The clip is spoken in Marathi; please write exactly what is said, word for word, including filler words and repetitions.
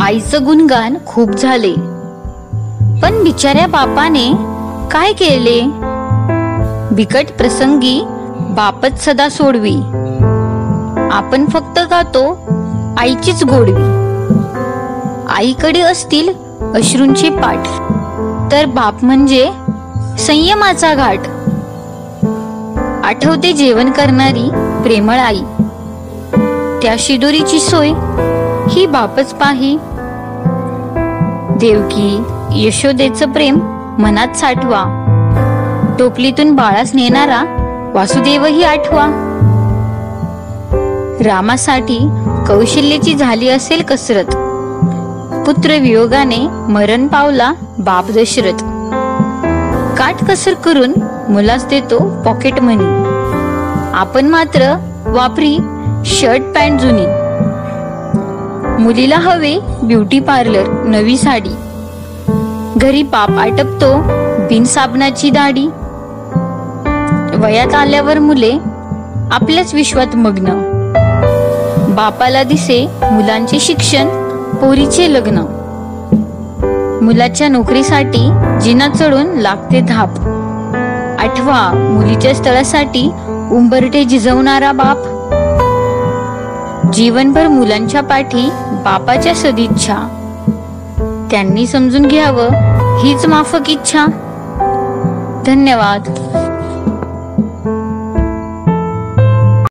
आईचं गुणगान खूप झाले, पण बिचाऱ्या बापाने काय केले? बिकट प्रसंगी बापच सदा सोडवी. आपण फक्त गातो आईचीच गोडवी. आईकडे असतील अश्रूंचे पाठ, तर बाप म्हणजे संयमाचा घाट. आठवते जेवण करणारी प्रेमळ आई, त्या शिदोरीची सोय ही बापच पाही. देवकी यशोदेचं प्रेम मनात साठवा, टोपलीतून बाळास नेणारा वासुदेवही आठवा. रामासाठी कौशल्याची झाली असेल कसरत, पुत्र वियोगाने मरण पावला बाप दशरथ. काटकसर करून मुलास देतो पॉकेट मनी, आपण मात्र वापरी शर्ट पॅन्ट जुनी. मुलीला हवे ब्युटी पार्लर नवी साडी, घरी बाप आटपतो बिन साबणाची दाढी. वयात आल्यावर मुले आपल्याच विश्वात मग्न, बापाला दिसे मुलांचे शिक्षण पोरीचे लग्न. मुलाच्या नोकरीसाठी जिना चढून लागते धाप, आठवा मुलीच्या स्थळासाठी उंबरठे झिजवणारा बाप. जीवनभर मुलांच्या पाठी बापाच्या सदिच्छा, त्यांनी समजून घ्यावं हीच माफक इच्छा. धन्यवाद.